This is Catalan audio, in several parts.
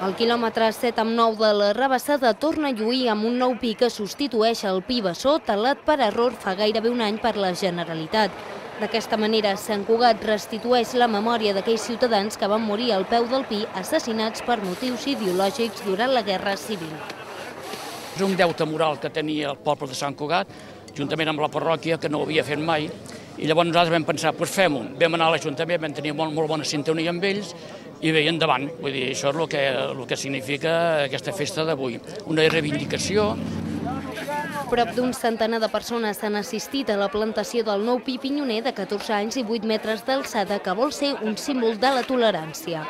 El quilòmetre 7 amb 9 de la Rabassada torna a lluir amb un nou pi que substitueix el pi Bessó, talat per error fa gairebé un any per la Generalitat. D'aquesta manera, Sant Cugat restitueix la memòria d'aquells ciutadans que van morir al peu del pi assassinats per motius ideològics durant la Guerra Civil. És un deute moral que tenia el poble de Sant Cugat, juntament amb la parròquia, que no ho havia fet mai, i llavors nosaltres vam pensar, doncs fem-ho. Vam anar a l'Ajuntament, vam tenir molt bona sintonia amb ells, i bé, endavant. Vull dir, això és el que significa aquesta festa d'avui. Una reivindicació. Prop d'un centenar de persones han assistit a la plantació del nou pi pinyoner de 14 anys i 8 metres d'alçada, que vol ser un símbol de la tolerància.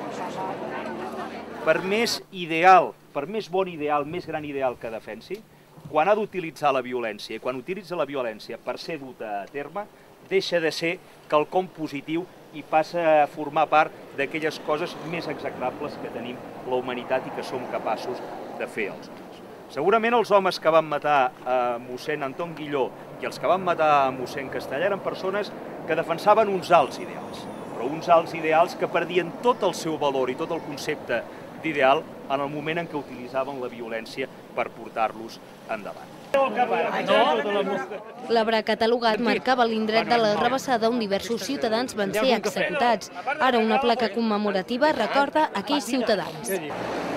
Per més ideal, per més bon ideal, més gran ideal que defensi, quan ha d'utilitzar la violència i quan utilitza la violència per ser duta a terme, deixa de ser quelcom positiu i passa a formar part d'aquelles coses més execrables que tenim la humanitat i que som capaços de fer els homes. Segurament els homes que van matar a mossèn Anton Guilló i els que van matar a mossèn Castellà eren persones que defensaven uns alts ideals, però uns alts ideals que perdien tot el seu valor i tot el concepte d'ideal en el moment en què utilitzaven la violència per portar-los endavant. L'arbre catalogat marcava l'indret de la Rabassada on diversos ciutadans van ser executats. Ara una placa commemorativa recorda aquells ciutadans.